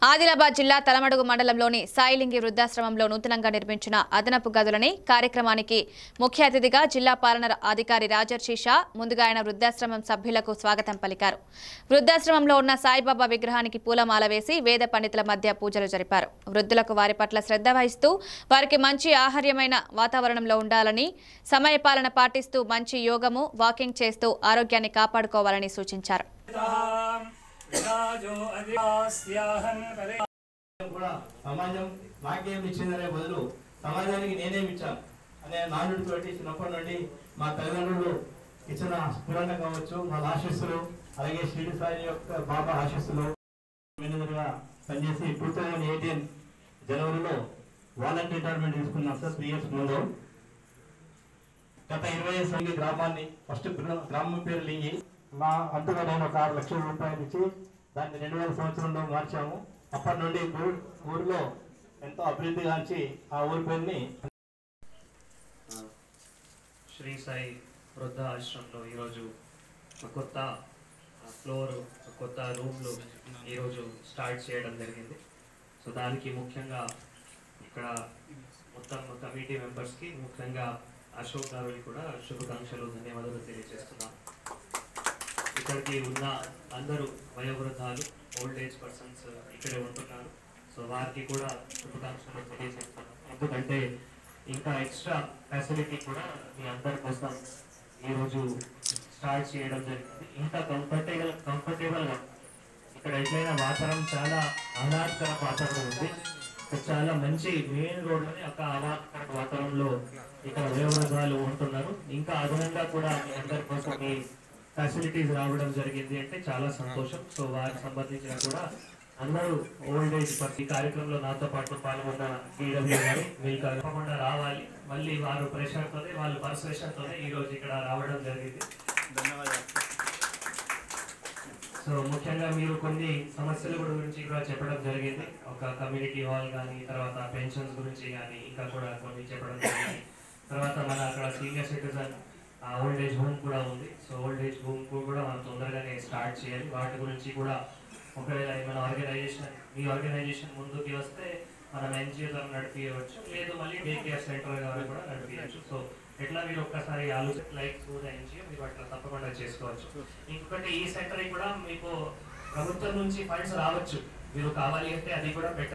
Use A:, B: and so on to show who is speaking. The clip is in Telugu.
A: ఆదిలాబాద్ జిల్లా తలమడుగు మండలంలోని సాయిలింగి వృద్ధాశ్రమంలో నూతనంగా నిర్మించిన అదనపు గదులని కార్యక్రమానికి ముఖ్య అతిథిగా జిల్లా పాలన అధికారి రాజర్షి షా ముందుగా ఆయన వృద్ధాశ్రమం సభ్యులకు స్వాగతం పలికారు. వృద్ధాశ్రమంలో ఉన్న సాయిబాబా విగ్రహానికి పూలమాల వేసి వేద పండితుల మధ్య పూజలు జరిపారు. వృద్ధులకు వారి పట్ల శ్రద్ధ వహిస్తూ వారికి మంచి ఆహార్యమైన వాతావరణంలో ఉండాలని, సమయపాలన పాటిస్తూ మంచి యోగము, వాకింగ్ చేస్తూ ఆరోగ్యాన్ని కాపాడుకోవాలని సూచించారు.
B: సమాజం నాకేం ఇచ్చిందనే బదులు సమాజానికి నేనేమి ఇచ్చాను అనే నానుడితోటి చిన్నప్పటి నుండి మా తల్లిదండ్రులు ఇచ్చిన స్ఫురణ కావచ్చు, మా ఆశీస్సులు, అలాగే షిరిడి సాయి యొక్క బాబా ఆశీస్సులు మేనేజర్గా పనిచేసి 2018 జనవరిలో వాలంటీర్ రిటైర్మెంట్ తీసుకున్నాం సార్. 3 years ముందు గత 20 సంవత్సరాల గ్రామాన్ని ఫస్ట్ గ్రామం పేరు లింగి మా అంతగా నేను ఒక 6 లక్షల రూపాయలు ఇచ్చి దాన్ని 2000 సంవత్సరంలో మార్చాము. అప్పటి నుండి ఊరిలో ఎంతో అభివృద్ధి గాంచి ఆ ఊరి పేరుని
C: శ్రీ సాయి వృద్ధ ఆశ్రమంలో ఈరోజు కొత్త ఫ్లోర్, కొత్త రూమ్లు ఈరోజు స్టార్ట్ చేయడం జరిగింది. సో దానికి ముఖ్యంగా ఇక్కడ మొత్తం కమిటీ మెంబర్స్కి, ముఖ్యంగా అశోక్ గారికి కూడా శుభాకాంక్షలు, ధన్యవాదాలు తెలియజేస్తున్నాం. ఇక్కడికి ఉన్న అందరూ వయోవృద్ధాలు, ఓల్డ్ ఏజ్ పర్సన్స్ ఇక్కడే ఉంటున్నారు. సో వారికి కూడా శుభాకాంక్షలు తెలియజేస్తున్నాం. ఎందుకంటే ఇంకా ఎక్స్ట్రా ఫెసిలిటీ కూడా మీ అందరి కోసం ఈరోజు స్టార్ట్ చేయడం జరిగింది. ఇంకా కంఫర్టబుల్గా ఇక్కడ ఎట్లయినా వాతావరణం చాలా ఆహ్లాదకర వాతావరణం ఉంది. చాలా మంచి మెయిన్ రోడ్లోనే ఒక ఆహ్లాదకర వాతావరణంలో ఇక్కడ వయోవృద్ధాలు ఉంటున్నారు. ఇంకా అదనంగా కూడా మీ అందరి కోసం మీ ఫెసిలిటీస్ రావడం జరిగింది అంటే చాలా సంతోషం. సో వారికి సంబంధించిన కూడా అందరూ ఓల్డ్ ఏజ్ ఈ కార్యక్రమంలో నాతో పాటు పాల్గొన్న ఈడబ్ల్యూ గారు మీకు తప్పకుండా రావాలి. మళ్ళీ వారు ప్రెషర్తోనే, వాళ్ళు పర్సువేషన్తోనే ఈరోజు ఇక్కడ రావడం జరిగింది.
B: ధన్యవాదాలు.
C: సో ముఖ్యంగా మీరు కొన్ని సమస్యల గురించి కూడా చెప్పడం జరిగింది. ఒక కమ్యూనిటీ హాల్ కానీ, తర్వాత పెన్షన్స్ గురించి కానీ ఇంకా కూడా కొన్ని చెప్పడం జరిగింది. తర్వాత మన అక్కడ senior citizen old age home కూడా ఉంది. సో ఓల్డ్ ఏజ్ హోమ్ కూడా మనం తొందరగానే స్టార్ట్ చేయాలి. వాటి గురించి కూడా ఒకవేళ మన మీ ఆర్గనైజేషన్ ముందుకి వస్తే మనం ఎన్జిఓ ద్వారా నడిపించవచ్చు, లేదు మళ్ళీ డే కేర్ సెంటర్ ద్వారా కూడా నడిపించవచ్చు. సో ఎట్లా మీరు ఒక్కసారి ఆలోచన లైక్ ఎన్జిఓ మీరు అట్లా తప్పకుండా చేసుకోవచ్చు. ఇంకొకటి ఈ సెంటర్ కూడా మీకు ప్రభుత్వం నుంచి ఫండ్స్ రావచ్చు, మీరు కావాలి అంటే అది కూడా